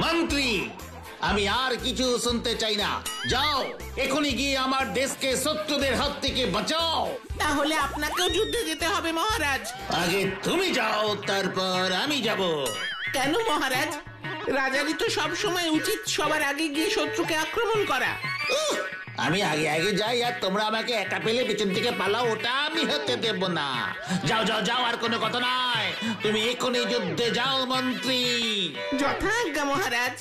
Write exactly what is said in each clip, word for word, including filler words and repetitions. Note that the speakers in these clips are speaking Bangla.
মন্ত্রী, আমি আর কিছু শুনতে চাই না। যাও এখনই গিয়ে আমার দেশকে শত্রুদের হাত থেকে বাঁচাও। তাহলে আপনাকেও যুদ্ধে যেতে হবে মহারাজ। আগে তুমি যাও, তারপর আমি যাব। কেন মহারাজ? রাজারই তো সব সময় উচিত সবার আগে গিয়ে শত্রুকে আক্রমণ করা। আমি আগে আগে যাই আর তোমরা আমাকে একা পেলে পিছন থেকে পালাও, ওটা আমি হতে দেব না। যাও যাও যাও, আর কোনো কথা নয়, তুমি এখনই যুদ্ধে যাও মন্ত্রী। যথাজ্ঞা মহারাজ।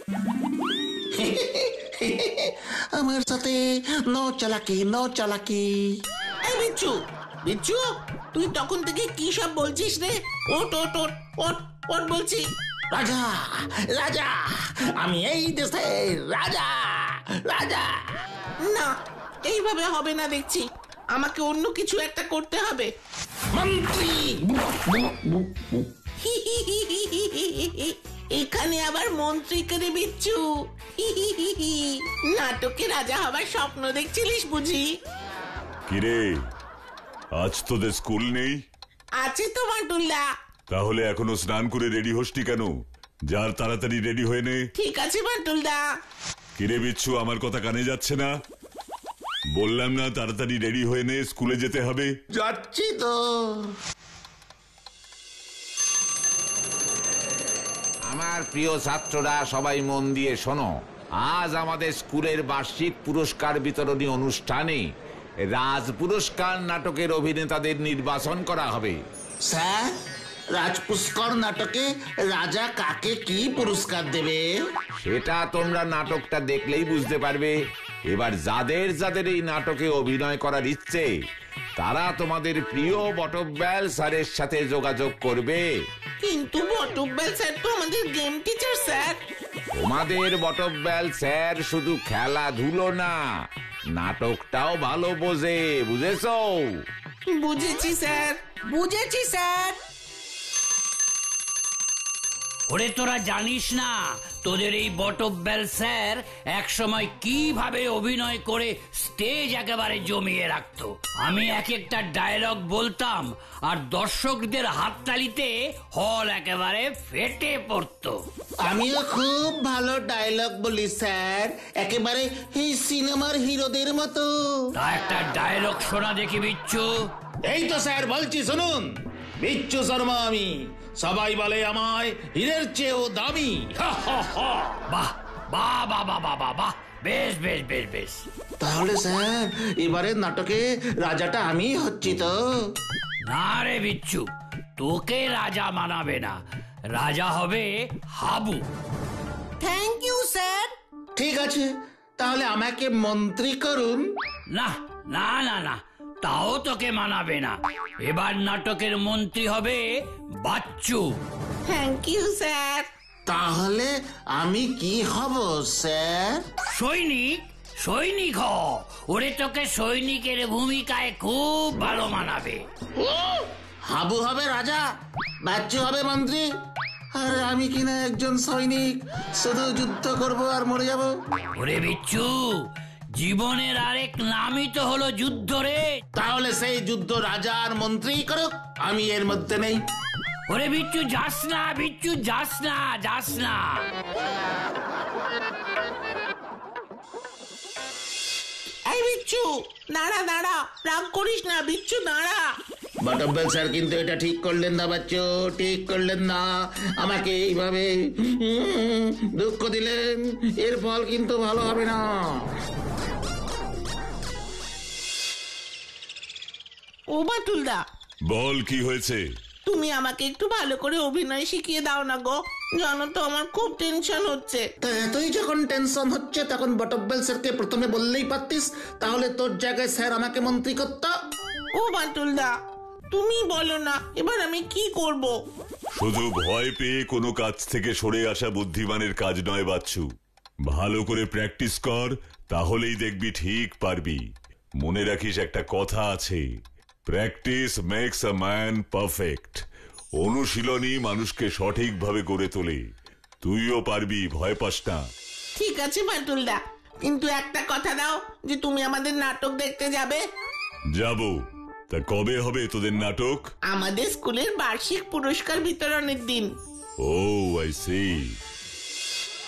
আমার সাথে নো চালাকি, নো চালাকি। এই বিচ্ছু, বিচ্ছু তুই তখন থেকে কি সব বলছিস রে? ওট ওট ওট ওট ওট বলছি। রাজা রাজা, আমি এই দেশের রাজা রাজা। না, এইভাবে হবে না দেখছি, আমাকে অন্য কিছু একটা করতে হবে। মন্ত্রী, এখানে আবার মন্ত্রী করে বিচ্ছু? নাটকে রাজা হবার স্বপ্ন দেখছিলিস বুঝি? কিরে, আজ তোদের স্কুল নেই? আছে তো বাটুলদা। তাহলে এখনো স্নান করে রেডি হসনি কেন? যার তাড়াতাড়ি রেডি হয়ে নে। ঠিক আছে বাটুলদা। কিরে বিচ্ছু, আমার কথা কানে যাচ্ছে না? বললাম না তাড়াতাড়ি রেডি হয়ে নে, স্কুলে যেতে হবে। যাচ্ছি তো। আমার প্রিয় ছাত্ররা, সবাই মন দিয়ে শোনো। আজ আমাদের স্কুলের বার্ষিক পুরস্কার বিতরণী অনুষ্ঠানে রাজ পুরস্কার নাটকের অভিনেতাদের নির্বাচন করা হবে। স্যার, রাজপুষ্কর নাটকে রাজা কাকে কি পুরস্কার দেবে? সেটা তোমরা নাটকটা দেখলেই বুঝতে পারবে। এবার যাদের যাদের এই নাটকে অভিনয় করার ইচ্ছে, তারা তোমাদের প্রিয় বটব্যাল স্যারের সাথে যোগাযোগ করবে। কিন্তু বটব্যাল স্যার তো আমাদের গেম টিচার স্যার। তোমাদের বটব্যাল স্যার শুধু খেলাধুলো না, নাটকটাও ভালো বোঝে, বুঝেছো? বুঝেছি স্যার, বুঝেছি স্যার। ওরে তোরা জানিস না তোদের এই বটব্যাল স্যার এক সময় কিভাবে অভিনয় করে স্টেজ একেবারে জমিয়ে রাখতো। আমি এক একটা ডায়লগ বলতাম আর দর্শকদের হাততালিতে হল একেবারে ফেটে পড়তো। আমিও খুব ভালো ডায়লগ বলি স্যার, একেবারে এই সিনেমার হিরোদের মতো। তা একটা ডায়লগ শোনা দেখি বিচ্ছু। এই তো স্যার বলছি, শুনুন। বিচ্ছু শর্মা আমি, সবাই বলে আমায় হীরের চেয়েও দামি। বাহ বাহ বাহ বাহ বাহ বাহ বাহ, বেশ বেশ বেশ বেশ। তাহলে স্যার এবারের নাটকে রাজাটা আমি হচ্ছি তো? না রে বিচ্ছু, তোকে রাজা মানাবে না, রাজা হবে হাবু। Thank you sir. ঠিক আছে, তাহলে আমাকে মন্ত্রী করুন। না না না না, তাও তোকে মানাবে না। এবার নাটকের মন্ত্রী হবে বাচ্চু। Thank you sir. তাহলে আমি কি হব স্যার? সৈনিক, সৈনিক হ। ওরে তোকে সৈনিকের ভূমিকায় খুব ভালো মানাবে। হাবু হবে রাজা, বাচ্চু হবে মন্ত্রী, আর আমি কিনা একজন সৈনিক, শুধু যুদ্ধ করব আর মরে যাব। ওরে বিচ্ছু, জীবনের আরেক নামই তো হলো যুদ্ধ রে। তাহলে সেই যুদ্ধ রাজা আর মন্ত্রী করুক, আমি এর মধ্যে নেই। ওরে বিচ্ছু যাস না, বিচ্ছু যাস না, যাস না। এই বিচ্ছু দাঁড়া দাঁড়া, রাগ করিস না বিচ্ছু, দাঁড়া। বটব্যাল স্যার কিন্তু এটা ঠিক করলেন না বাচ্চু, ঠিক করলেন না। আমাকে এইভাবে উম, দুঃখ দিলেন, এর ফল কিন্তু ভালো হবে না। ও বাটুলদা, বল কি হয়েছে? তুমি আমাকে একটু ভালো করে অভিনয় শিখিয়ে দাও না গো, জানো তো আমার খুব টেনশন হচ্ছে। তা এতই যখন টেনশন হচ্ছে তখন বটব্যাল স্যারকে প্রথমে বললেই পারতিস, তাহলে তোর জায়গায় স্যার আমাকে মন্ত্রী করত। ও বাটুলদা, তুমি বলো না এবার আমি কি করব? শুধু ভয় পেয়ে কোনো কাজ থেকে সরে আসা বুদ্ধিমানের কাজ নয় বাচ্চু। ভালো করে প্র্যাকটিস কর, তাহলেই দেখবি ঠিক পারবি। মনে রাখিস একটা কথা আছে, practice makes a man perfect. অনুশীলনই মানুষকে সঠিকভাবে গড়ে তোলে। তুইও পারবি, ভয় পাস না। ঠিক আছে বাটুলদা, কিন্তু একটা কথা দাও যে তুমি আমাদের নাটক দেখতে যাবে। যাব। তা কবে হবে তোদের নাটক? আমাদের স্কুলের বার্ষিক পুরস্কার বিতরণের দিন। Oh I see.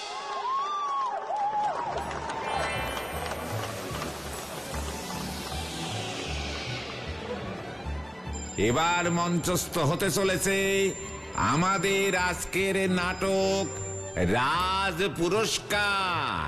এবার মঞ্চস্থ হতে চলেছে আমাদের আজকের নাটক রাজ পুরস্কার।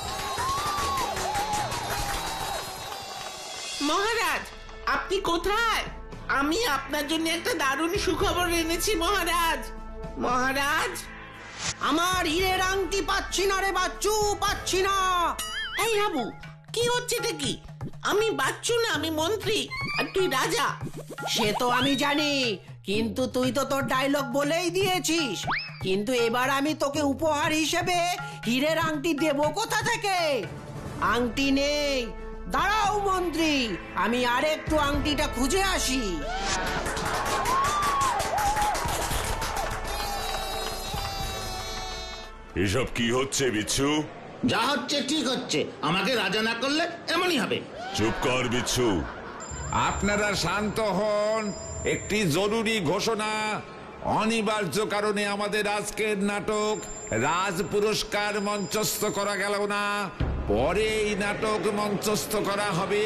মহারাজ, আপনি কোথায়? আমি আপনার জন্য একটা দারুণ সুখবর এনেছি মহারাজ। মহারাজ, আমার হীরের আংটি পাচ্ছি না রে বাচ্চু, পাচ্ছি না। এই হাবু, কি হচ্ছে এটা কি? আমি বাচ্চু না, আমি মন্ত্রী, আর তুই রাজা। সে তো আমি জানি, কিন্তু তুই তো তোর ডায়লগ বলেই দিয়েছিস। কিন্তু এবার আমি তোকে উপহার হিসেবে হীরের আংটি দেব কোথা থেকে? আংটি নেই। দাঁড়াও মন্ত্রী, আমি আরেকটু আংটিটা খুঁজে আসি। এসব কি হচ্ছে বিচ্ছু? যা হচ্ছে ঠিক হচ্ছে, আমাকে রাজা না করলে এমনই হবে। চুপ কর বিচ্ছু। আপনারা শান্ত হন। একটি জরুরি ঘোষণা। অনিবার্য কারণে আমাদের আজকের নাটক রাজ পুরস্কার মঞ্চস্থ করা গেল না। পরে এই নাটক মঞ্চস্থ করা হবে।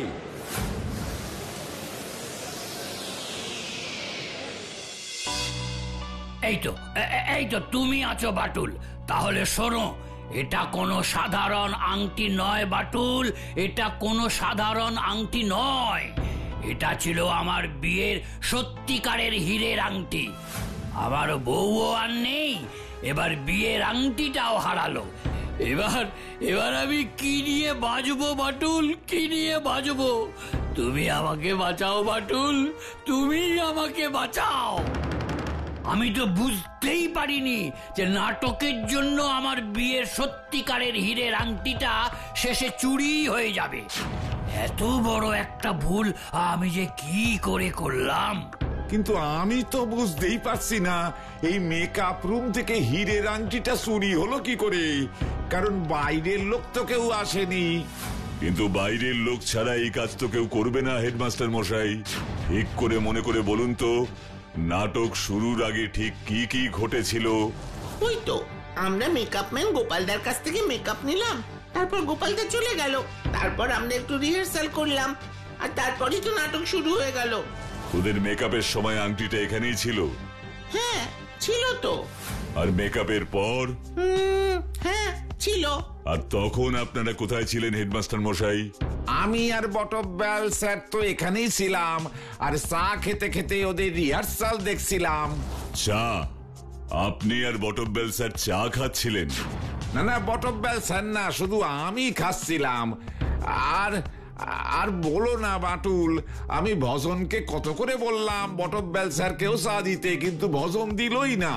এই তো এ- এ- এই তো তুমি আছো বাটুল। তাহলে শোনো, এটা কোনো সাধারণ আংটি নয় বাটুল, এটা কোনো সাধারণ আংটি নয়। এটা ছিল আমার বিয়ের সত্যিকারের হীরের আংটি। আমার বউও আর নেই, এবার বিয়ের আংটিটাও হারালো। এবার এবার আমি কি নিয়ে বাজবো বাটুল, কি নিয়ে বাজবো? তুমি আমাকে বাঁচাও বাটুল, তুমি আমাকে বাঁচাও। আমি তো বুঝতেই পারিনি যে নাটকের জন্য আমার বিয়ের সত্যিকারের হীরের আংটিটা শেষে চুরি হয়ে যাবে। এত বড় একটা ভুল আমি যে কি করে করলাম। কিন্তু আমি তো বুঝতেই পারছি না এই মেকআপ রুম থেকে হীরের আংটিটা চুরি হলো কি করে, কারণ বাইরের লোক তো কেউ আসেনি। কিন্তু বাইরের লোক ছাড়া এই কাজ তো কেউ করবে না হেডমাস্টার মশাই। ঠিক করে মনে করে বলুন তো, নাটক শুরুর আগে ঠিক কি কি ঘটেছিল? ওই তো আমরা মেকআপ ম্যান গোপালদার কাছ থেকে মেকআপ নিলাম, তারপর গোপালদা চলে গেল, তারপর আমরা একটু রিহার্সাল করলাম, আর তারপরই তো নাটক শুরু হয়ে গেল। ওদের মেকআপের সময় আংটিটা এখানেই ছিল? হ্যাঁ ছিল তো। আর মেকআপের পর? হুম, হ্যাঁ ছিল। আর তখন আপনারা কোথায় ছিলেন হেডমাস্টার মশাই? আমি আর বটব্যাল স্যার তো এখানেই ছিলাম, আর চা খেতে খেতে ওদের রিহার্সাল দেখছিলাম। চা? আপনি আর বটব্যাল স্যার চা খাচ্ছিলেন? না না, বটব্যাল স্যার না, শুধু আমি খাচ্ছিলাম। আর আর বলো না বাটুল, আমি ভজনকে কত করে বললাম বটব্যাল স্যারকেও চা দিতে, কিন্তু ভজন দিলই না।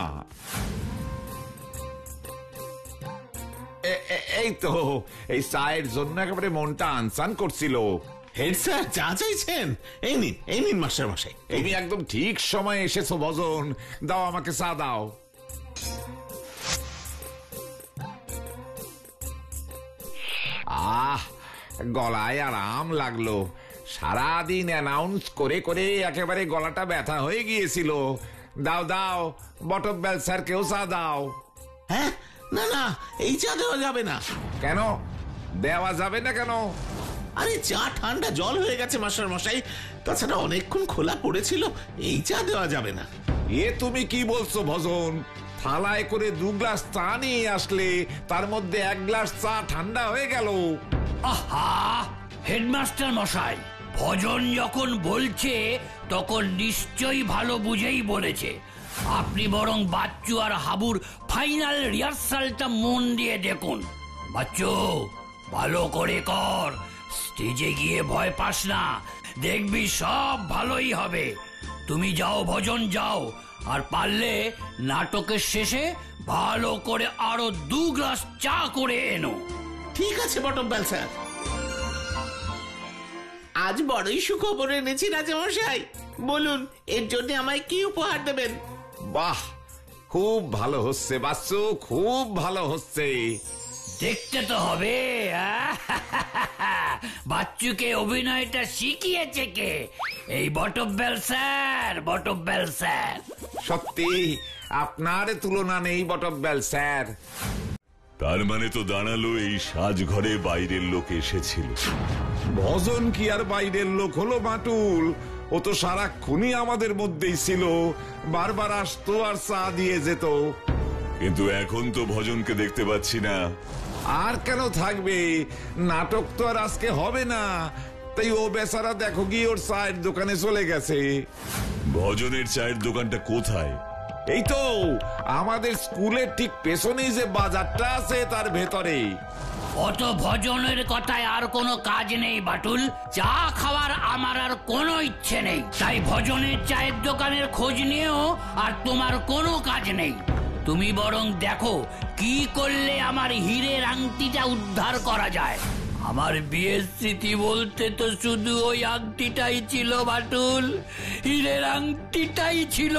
এ- এ- এই তো এই চায়ের জন্য একেবারে মনটা আনসান করছিল। হেড স্যার চা চাইছেন? এই নিন, এই নিন মাস্টার মশাই। তুমি একদম ঠিক সময় এসেছো ভজন। দাও আমাকে চা দাও। আহ, গলায় আরাম লাগলো। সারাদিন অ্যানাউন্স করে করে একেবারে গলাটা ব্যথা হয়ে গিয়েছিল। দাও দাও, বটব্যাল স্যারকেও চা দাও। হ্যাঁ, না না, এই চা দেওয়া যাবে না। কেন দেওয়া যাবে না কেন? আরে চা ঠান্ডা জল হয়ে গেছে মাস্টার মশাই, তাছাড়া অনেকক্ষণ খোলা পড়েছিল, এই চা দেওয়া যাবে না। এ তুমি কি বলছো ভজন? থালায় করে দু গ্লাস চা নিয়ে আসলে তার মধ্যে এক গ্লাস চা ঠান্ডা হয়ে গেল। আহা, হেডমাস্টার মশাই, ভজন যখন বলছে তখন নিশ্চয়ই ভালো বুঝেই বলেছে। আপনি বরং বাচ্চু আর হাবুর ফাইনাল রিহার্সালটা মন দিয়ে দেখুন। বাচ্চু, ভালো করে কর, স্টেজে গিয়ে ভয় পাস না, দেখবি সব ভালোই হবে। তুমি যাও ভজন, যাও, আর পারলে নাটকের শেষে ভালো করে আরো দু গ্লাস চা করে এনো। ঠিক আছে বটব্যাল স্যার। আজ বড়ই সুখবর এনেছি রাজামশাই, বলুন এর জন্য আমায় কি উপহার দেবেন? বাহ, খুব ভালো হচ্ছে বাচ্চু, খুব ভালো হচ্ছে। দেখতে তো হবে। বাচ্চুকে অভিনয়টা শিখিয়েছে কে? এই বটব্যাল স্যার, বটব্যাল স্যার। সত্যি আপনার তুলনা নেই বটব্যাল স্যার। তার মানে তো দাঁড়ালো এই সাজঘরে বাইরের লোক এসেছিল। ভজন কি আর বাইরের লোক হলো বাটুল? ও তো সারাক্ষণই আমাদের মধ্যেই ছিল, বারবার আসতো আর চা দিয়ে যেত। কিন্তু এখন তো ভজনকে দেখতে পাচ্ছি না। আর কেন থাকবে, নাটক তো আর আজকে হবে না, তাই ও বেচারা দেখো কি ওর চায়ের দোকানে চলে গেছে। ভজনের চায়ের দোকানটা কোথায়? এই তো আমাদের স্কুলের ঠিক পেছনেই যে বাজারটা আছে তার ভেতরে। অত ভজনের কথায় আর কোনো কাজ নেই বাটুল। চা খাওয়ার আমার আর কোনো ইচ্ছে নেই, তাই ভজনের চায়ের দোকানের খোঁজ নিয়েও আর তোমার কোনো কাজ নেই। তুমি বরং দেখো কি করলে আমার হীরের আংটিটা উদ্ধার করা যায়। আমার বিয়ের স্মৃতি বলতে তো শুধু ওই আংটিটাই ছিল বাটুল, হীরের আংটিটাই ছিল।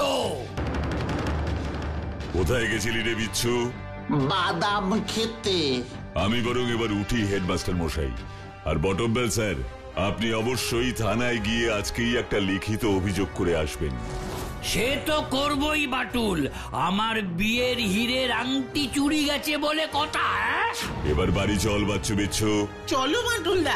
কোথায় গেছিলি রে বিচ্ছু? বাদাম খেতে। আমি বরং এবার উঠি হেডমাস্টার মশাই। আর বটমবেল স্যার, আপনি অবশ্যই থানায় গিয়ে আজকেই একটা লিখিত অভিযোগ করে আসবেন। সে তো করবই বাটুল, আমার বিয়ের হীরের আংটি চুরি গেছে বলে কথা। এবার বাড়ি চল বাচ্চু বিচ্ছু। চলো বাটুলদা।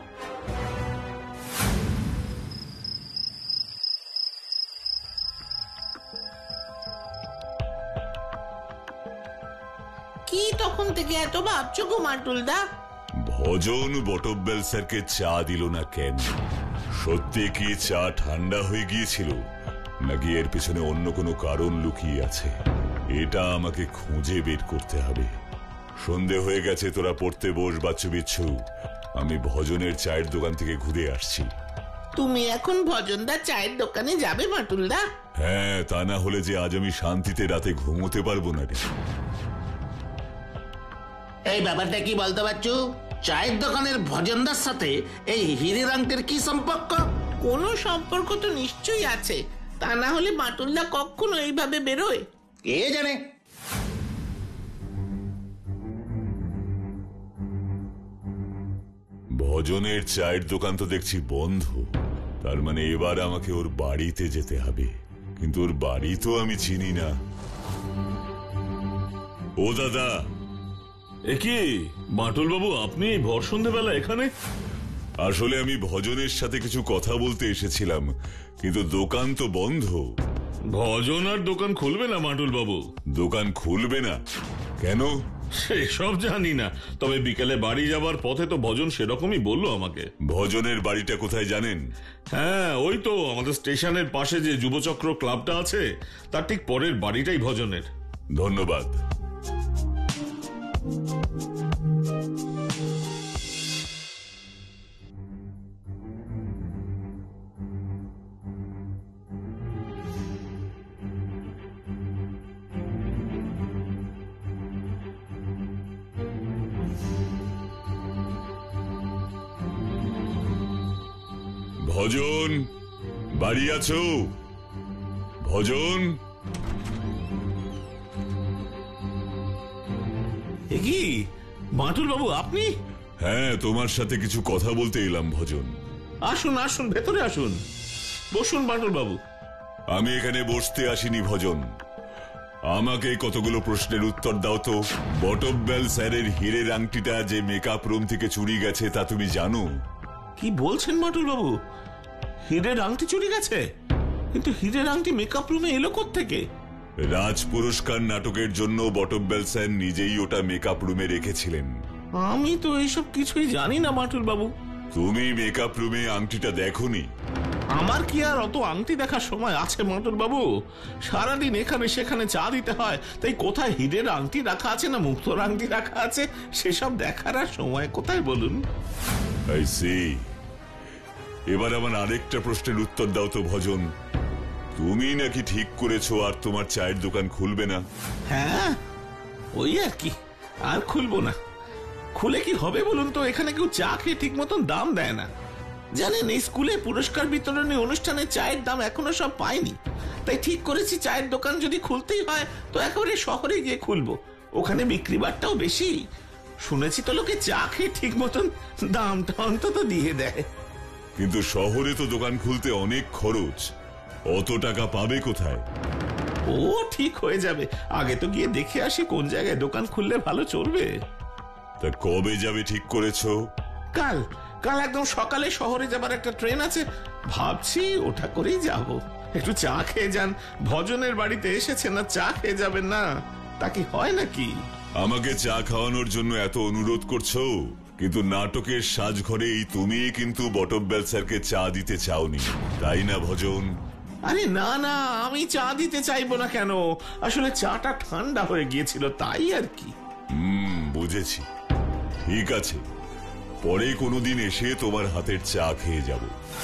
কি তখন থেকে এত ভাবছো গো বাটুলদা? ভজন বটমবেল স্যারকে চা দিল না কেন? সত্যি কি চা ঠান্ডা হয়ে গিয়েছিল, নাকি এর পেছনে অন্য কোনো কারণ লুকিয়ে আছে? এটা আমাকে খুঁজে বের করতে হবে। সন্ধে হয়ে গেছে, তোরা পড়তে বস বাচ্চু বিচ্ছু। আমি ভজনের চায়ের দোকান থেকে ঘুরে আসছি। তুমি এখন ভজনদা চায়ের দোকানে যাবে বাটুলদা? হ্যাঁ, তা না হলে যে আজ আমি শান্তিতে রাতে ঘুমোতে পারবো না রে। এই ব্যাপারটা কি বলতে পারছো? চায়ের দোকানের ভজনদার সাথে এই হীরের আংটির কি সম্পর্ক? কোনো সম্পর্ক তো নিশ্চয়ই আছে, তা না হলে বাটুলদা কখনো এইভাবে বেরোয়? কে জানে। ভজনের চায়ের দোকান তো দেখছি বন্ধ, তার মানে এবার আমাকে ওর বাড়িতে যেতে হবে। কিন্তু ওর বাড়ি তো আমি চিনি না। ও দাদা। একি বাটুল বাবু, আপনি ভর সন্ধ্যেবেলা এখানে? আসলে আমি ভজনের সাথে কিছু কথা বলতে এসেছিলাম, কিন্তু দোকান তো বন্ধ। ভজন আর দোকান খুলবে না বাটুল বাবু? দোকান খুলবে না কেন? সেসব জানি না, তবে বিকেলে বাড়ি যাবার পথে তো ভজন সেরকমই বললো আমাকে। ভজনের বাড়িটা কোথায় জানেন? হ্যাঁ, ওই তো আমাদের স্টেশনের পাশে যে যুবচক্র ক্লাবটা আছে তার ঠিক পরের বাড়িটাই ভজনের। ধন্যবাদ। ভজন, বাড়ি আছো? ভজন? কি বাটুল বাবু আপনি? হ্যাঁ, তোমার সাথে কিছু কথা বলতে এলাম ভজন। আসুন আসুন, ভেতরে আসুন, বসুন বাটুল বাবু। আমি এখানে বসতে আসিনি ভজন, আমাকে কতগুলো প্রশ্নের উত্তর দাও তো। বটমবেল স্যারের হীরের আংটিটা যে মেকআপ রুম থেকে চুরি গেছে তা তুমি জানো? কি বলছেন বাটুল বাবু? হীরের আংটি চুরি গেছে? কিন্তু হীরের আংটি মেকআপ রুমে এলো কোত্থেকে? রাজ পুরস্কার নাটকের জন্য বটমবেল স্যার নিজেই ওটা মেকআপ রুমে রেখেছিলেন। আমি তো এইসব কিছুই জানি না বাটুল বাবু। তুমি মেকআপ রুমে আংটিটা দেখোনি? আমার কি আর অত আংটি দেখার সময় আছে বাটুল বাবু? সারাদিন এখানে সেখানে চা দিতে হয়, তাই কোথায় হীরের আংটি রাখা আছে না মুক্তোর আংটি রাখা আছে সেসব দেখার আর সময় কোথায় বলুন? I see. এবার আমার আরেকটা প্রশ্নের উত্তর দাও তো ভজন। তুমি নাকি ঠিক করেছো আর তোমার চায়ের দোকান খুলবে না? হ্যাঁ, ওই আর কি, আর খুলবো না। খুলে কি হবে বলুন তো? এখানে কেউ চা খেয়ে ঠিক মতন দাম দেয় না। জানেন, এই স্কুলে পুরস্কার বিতরণী অনুষ্ঠানে চায়ের দাম এখনো সব পাইনি, তাই ঠিক করেছি চায়ের দোকান যদি খুলতেই হয় তো একেবারে শহরে গিয়ে খুলবো। ওখানে বিক্রি বাট্টাও বেশি। শুনেছি তো লোকে চা খেয়ে ঠিক মতন দামটা অন্তত দিয়ে দেয়। কিন্তু শহরে তো দোকান খুলতে অনেক খরচ, অত টাকা পাবে কোথায়? ও ঠিক হয়ে যাবে, আগে তো গিয়ে দেখে আসি কোন জায়গায় দোকান খুললে ভালো চলবে। তা কবে যাবে ঠিক করেছো? কাল কাল একদম সকালে শহরে যাবার একটা ট্রেন আছে, ভাবছি ওটা করেই যাব। একটু চা খেয়ে যান, ভজনের বাড়িতে এসেছেন না, চা খেয়ে যাবেন না, তা কি হয় নাকি? আমাকে চা খাওয়ানোর জন্য এত অনুরোধ করছো, কিন্তু নাটকের সাজঘরে এই তুমি কিন্তু বটব্যাল স্যারকে চা দিতে চাওনি, তাই না ভজন? আরে না না, আমি চা দিতে চাইবো না কেন, আসলে চাটা ঠান্ডা হয়ে গিয়েছিল তাই আর কি। হুম, বুঝেছি। ঠিক আছে, পরে কোনোদিন এসে তোমার হাতের চা খেয়ে যাব।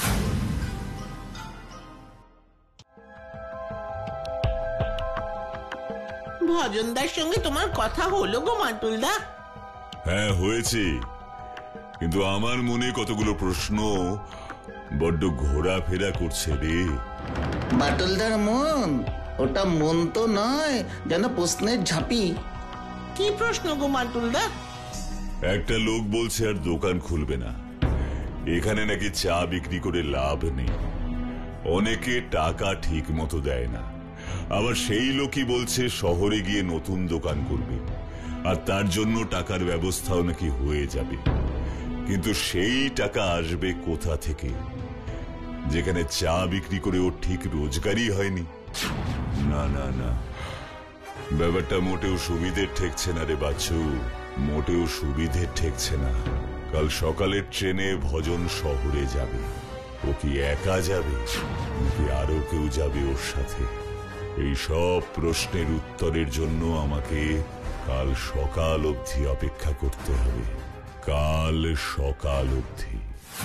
ভজনদার সঙ্গে তোমার কথা হলো গো মাটুলদা? হ্যাঁ হয়েছে, কিন্তু আমার মনে কতগুলো প্রশ্ন বড্ড ঘোরাফেরা করছে রে। বাটুলদার মন ওটা মন তো নয়, যেন প্রশ্নের ঝাঁপি। কি প্রশ্ন গো মাটুলদা? একটা লোক বলছে আর দোকান খুলবে না, এখানে নাকি চা বিক্রি করে লাভ নেই, অনেকে টাকা ঠিক মতো দেয় না, আবার সেই লোকই বলছে শহরে গিয়ে নতুন দোকান করবে আর তার জন্য টাকার ব্যবস্থাও নাকি হয়ে যাবে, কিন্তু সেই টাকা আসবে কোথা থেকে, যেখানে চা বিক্রি করে ওর ঠিক রোজগারই হয়নি। না না না, ব্যাপারটা মোটেও সুবিধের ঠেকছে না রে বাচ্চু, মোটেও সুবিধের ঠেকছে না। কাল সকালের ট্রেনে ভজন শহরে যাবে, ও কি একা যাবে নাকি আরো কেউ যাবে ওর সাথে? এই সব প্রশ্নের উত্তরের জন্য আমাকে কাল সকাল অবধি অপেক্ষা করতে হবে, কাল সকাল অবধি।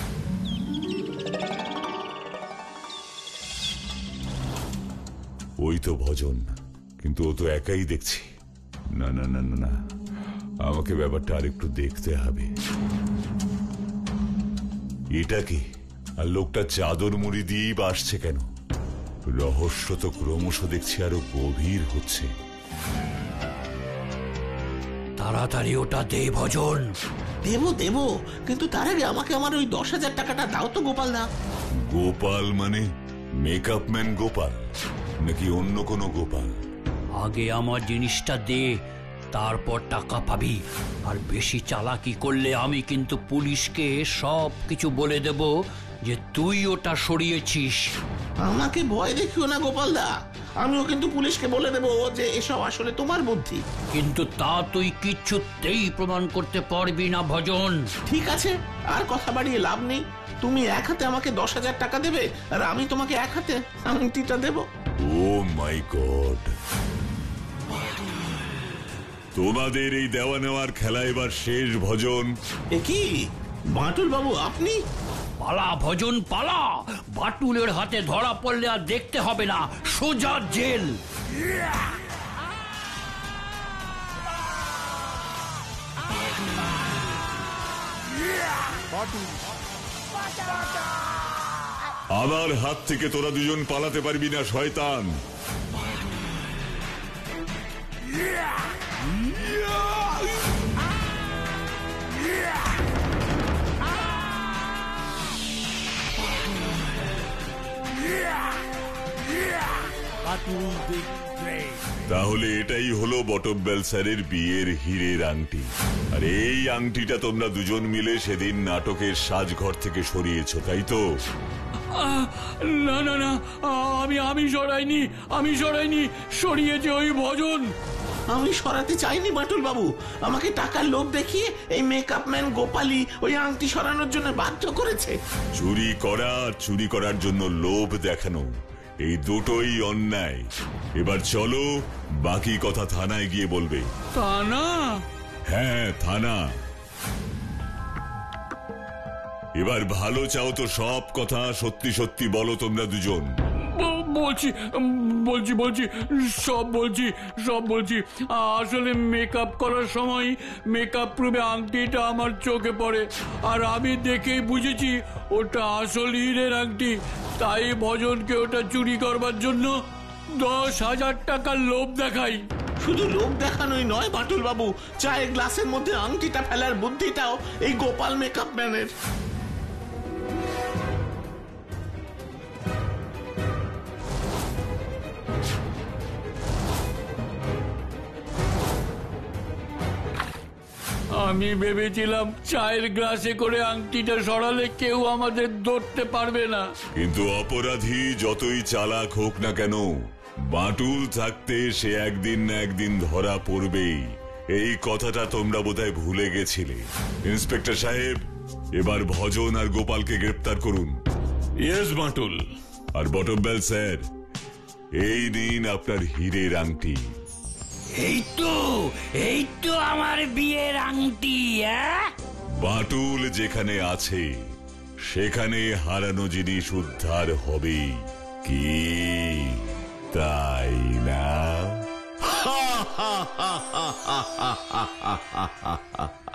ওই তো ভজন, কিন্তু ও তো একাই দেখছি। না না না না, আমাকে ব্যাপারটা আরেকটু দেখতে হবে। এটা কি? আর লোকটা চাদর মুড়ি দিয়েই বা আসছে কেন? রহস্য তো ক্রমশ দেখছি আরো গভীর হচ্ছে। তাড়াতাড়ি ওটা দে ভজন। দেবো দেবো, কিন্তু তার আগে আমাকে আমার ওই দশ হাজার টাকাটা দাও তো গোপাল দা। গোপাল মানে মেকআপ ম্যান গোপাল নাকি অন্য কোনো গোপাল? আগে আমার জিনিসটা দে, তারপর টাকা পাবি। আর বেশি চালাকি করলে আমি কিন্তু পুলিশকে সব কিছু বলে দেব যে তুই ওটা সরিয়েছিস। আমাকে ভয় দেখিও না গোপাল দা, আমিও কিন্তু পুলিশকে বলে দেবো যে এসব আসলে তোমার বুদ্ধি। কিন্তু তা তুই কিচ্ছুতেই প্রমাণ করতে পারবি না ভজন। ঠিক আছে, আর কথা বাড়িয়ে লাভ নেই। তুমি এক হাতে আমাকে দশ হাজার টাকা দেবে আর আমি তোমাকে এক হাতে আংটিটা দেব। ও মাই গড, তোমাদের এই দেওয়া নেওয়ার খেলা এবার শেষ ভজন। এ কি বাটুল বাবু আপনি? পালা ভজন পালা, বাটুলের হাতে ধরা পড়লে আর দেখতে হবে না, সোজা জেল। আমার হাত থেকে তোরা দুজন পালাতে পারবি না শয়তান। তাহলে এটাই হলো বটব্যাল স্যারের বিয়ের হীরের আংটি, আর এই আংটিটা তোমরা দুজন মিলে সেদিন নাটকের সাজঘর থেকে সরিয়েছো, তাই তো? না না না, আমি আমি সরাইনি, আমি সরাইনি, সরিয়েছে ওই ভজন। আমি সরাতে চাইনি বাটুল বাবু, আমাকে টাকার লোভ দেখিয়ে এই মেকআপ ম্যান গোপালী ওই আংটি সরানোর জন্য বাধ্য করেছে। চুরি করা, চুরি করার জন্য লোভ দেখানো, এই দুটোই অন্যায়। এবার চলো, বাকি কথা থানায় গিয়ে বলবে। থানা? হ্যাঁ থানা। এবার ভালো চাও তো সব কথা সত্যি সত্যি বলো তোমরা দুজন। বলছি বলছি বলছি সব বলছি সব বলছি আসলে মেকআপ করার সময় মেকআপ প্রুফে আংটিটা আমার চোখে পড়ে, আর আমি দেখেই বুঝেছি ওটা আসল হীরের আংটি। তাই ভজনকে ওটা চুরি করবার জন্য দশ হাজার টাকার লোভ দেখাই। শুধু লোভ দেখানোই নয় বাটুল বাবু, চায়ের গ্লাসের মধ্যে আংটিটা ফেলার বুদ্ধিটাও এই গোপাল মেকআপ ম্যানের। আমি ভেবেছিলাম চায়ের গ্লাসে করে আংটিটা সরালে কেউ আমাদের ধরতে পারবে না। কিন্তু অপরাধী যতই চালাক হোক না কেন, বাটুল থাকতে সে একদিন না একদিন ধরা পড়বেই। এই কথাটা তোমরা বোধহয় ভুলে গেছিলে। ইন্সপেক্টর সাহেব, এবার ভজন আর গোপালকে গ্রেপ্তার করুন। ইয়েস বাটুল। আর বটমবেল স্যার, এই নিন আপনার হীরের আংটি। এই তো এই তো আমার বিয়ের আংটি। বাটুল যেখানে আছে সেখানে হারানো জিনিস উদ্ধার হবে, কি তাই না?